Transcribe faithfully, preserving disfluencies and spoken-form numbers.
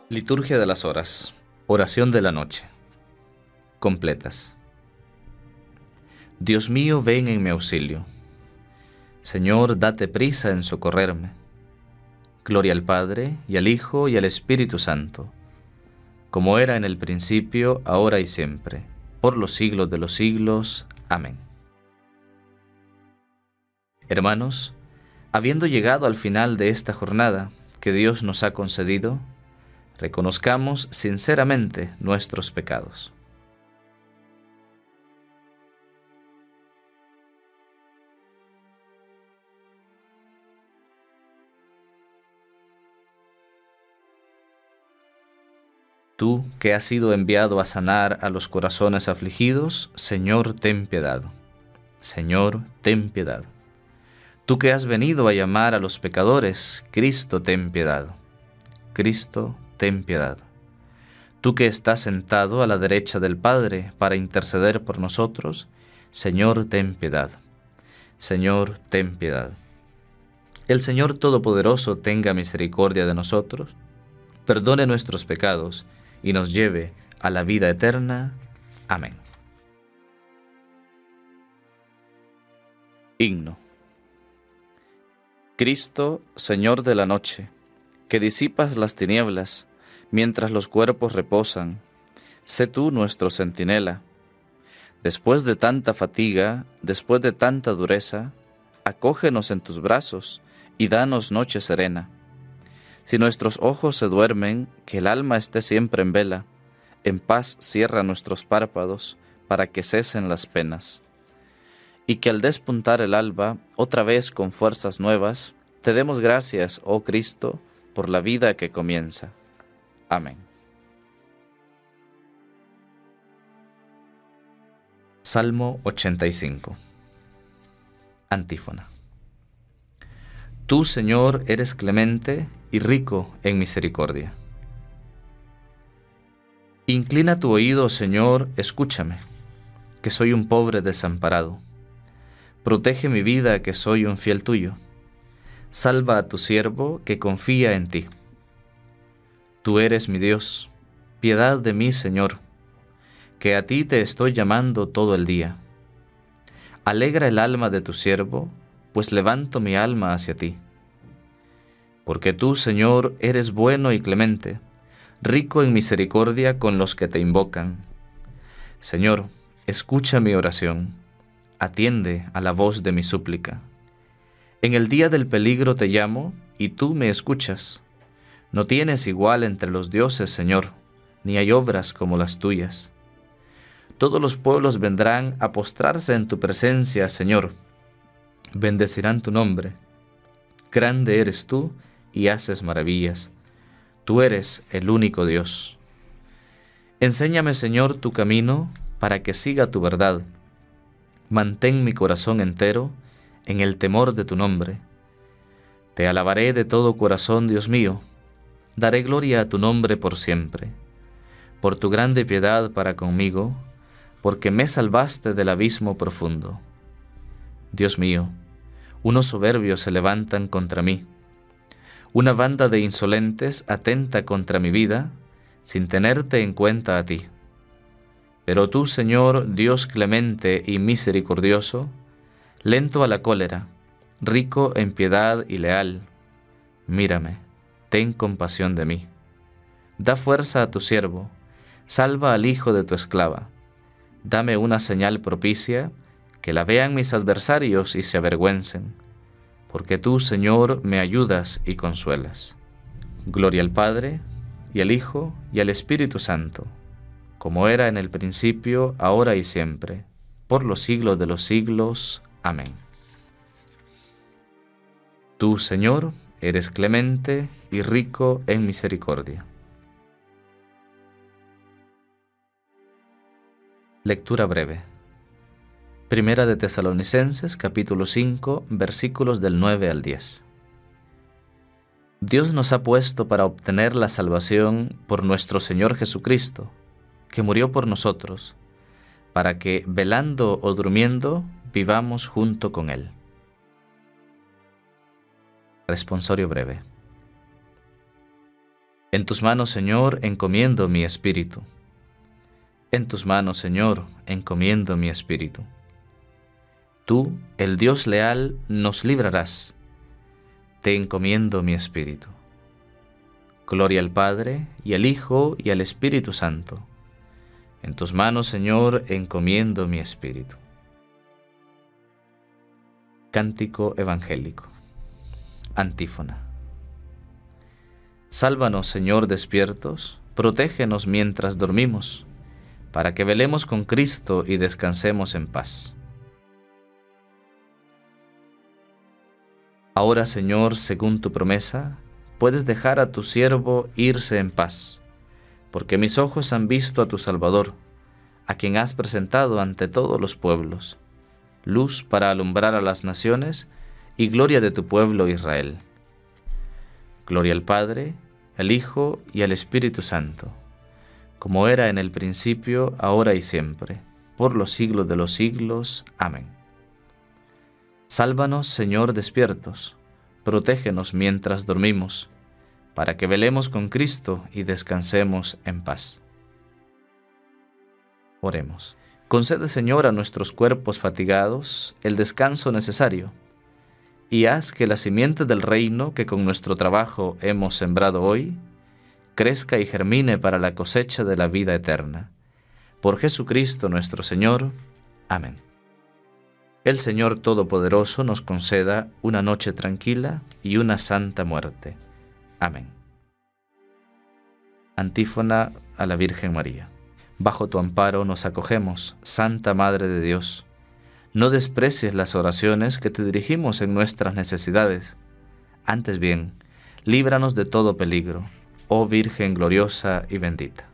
Liturgia de las horas. Oración de la noche. Completas. Dios mío, ven en mi auxilio. Señor, date prisa en socorrerme. Gloria al Padre, y al Hijo, y al Espíritu Santo, como era en el principio, ahora y siempre, por los siglos de los siglos. Amén. Hermanos, habiendo llegado al final de esta jornada que Dios nos ha concedido, reconozcamos sinceramente nuestros pecados. Tú, que has sido enviado a sanar a los corazones afligidos, Señor, ten piedad. Señor, ten piedad. Tú que has venido a llamar a los pecadores, Cristo, ten piedad. Cristo, ten piedad. Tú que estás sentado a la derecha del Padre para interceder por nosotros, Señor, ten piedad. Señor, ten piedad. El Señor Todopoderoso tenga misericordia de nosotros, perdone nuestros pecados y nos lleve a la vida eterna. Amén. Himno. Cristo, Señor de la noche, que disipas las tinieblas mientras los cuerpos reposan, sé tú nuestro centinela. Después de tanta fatiga, después de tanta dureza, acógenos en tus brazos y danos noche serena. Si nuestros ojos se duermen, que el alma esté siempre en vela, en paz cierra nuestros párpados para que cesen las penas. Y que al despuntar el alba, otra vez con fuerzas nuevas, te demos gracias, oh Cristo, por la vida que comienza. Amén. Salmo ochenta y cinco. Antífona. Tú, Señor, eres clemente y rico en misericordia. Inclina tu oído, Señor, escúchame, que soy un pobre desamparado. Protege mi vida, que soy un fiel tuyo. Salva a tu siervo, que confía en ti. Tú eres mi Dios, piedad de mí, Señor, que a ti te estoy llamando todo el día. Alegra el alma de tu siervo, pues levanto mi alma hacia ti. Porque tú, Señor, eres bueno y clemente, rico en misericordia con los que te invocan. Señor, escucha mi oración, atiende a la voz de mi súplica. En el día del peligro te llamo, y tú me escuchas. No tienes igual entre los dioses, Señor, ni hay obras como las tuyas. Todos los pueblos vendrán a postrarse en tu presencia, Señor. Bendecirán tu nombre. Grande eres tú y haces maravillas. Tú eres el único Dios. Enséñame, Señor, tu camino para que siga tu verdad. Mantén mi corazón entero en el temor de tu nombre. Te alabaré de todo corazón, Dios mío. Daré gloria a tu nombre por siempre. Por tu grande piedad para conmigo, porque me salvaste del abismo profundo. Dios mío, unos soberbios se levantan contra mí. Una banda de insolentes atenta contra mi vida, sin tenerte en cuenta a ti. Pero tú, Señor, Dios clemente y misericordioso, lento a la cólera, rico en piedad y leal, mírame, ten compasión de mí. Da fuerza a tu siervo, salva al hijo de tu esclava. Dame una señal propicia, que la vean mis adversarios y se avergüencen, porque tú, Señor, me ayudas y consuelas. Gloria al Padre, y al Hijo, y al Espíritu Santo, como era en el principio, ahora y siempre, por los siglos de los siglos. Amén. Tú, Señor, eres clemente y rico en misericordia. Lectura breve. Primera de Tesalonicenses, capítulo cinco, versículos del nueve al diez. Dios nos ha puesto para obtener la salvación por nuestro Señor Jesucristo, que murió por nosotros, para que, velando o durmiendo, vivamos junto con Él. Responsorio breve. En tus manos, Señor, encomiendo mi espíritu. En tus manos, Señor, encomiendo mi espíritu. Tú, el Dios leal, nos librarás. Te encomiendo mi espíritu. Gloria al Padre, y al Hijo, y al Espíritu Santo. En tus manos, Señor, encomiendo mi espíritu. Cántico evangélico. Antífona. Sálvanos, Señor, despiertos, protégenos mientras dormimos, para que velemos con Cristo y descansemos en paz. Ahora, Señor, según tu promesa, puedes dejar a tu siervo irse en paz, porque mis ojos han visto a tu Salvador, a quien has presentado ante todos los pueblos, luz para alumbrar a las naciones y gloria de tu pueblo Israel. Gloria al Padre, al Hijo y al Espíritu Santo, como era en el principio, ahora y siempre, por los siglos de los siglos. Amén. Sálvanos, Señor, despiertos, protégenos mientras dormimos, para que velemos con Cristo y descansemos en paz. Oremos. Concede, Señor, a nuestros cuerpos fatigados el descanso necesario, y haz que la simiente del reino que con nuestro trabajo hemos sembrado hoy, crezca y germine para la cosecha de la vida eterna. Por Jesucristo nuestro Señor. Amén. El Señor Todopoderoso nos conceda una noche tranquila y una santa muerte. Amén. Antífona a la Virgen María. Bajo tu amparo nos acogemos, Santa Madre de Dios. No desprecies las oraciones que te dirigimos en nuestras necesidades. Antes bien, líbranos de todo peligro, oh Virgen gloriosa y bendita.